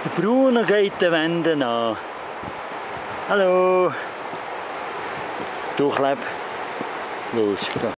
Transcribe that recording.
Der Bruno geht den Wänden an. Hallo. Durchleb. Los, geh.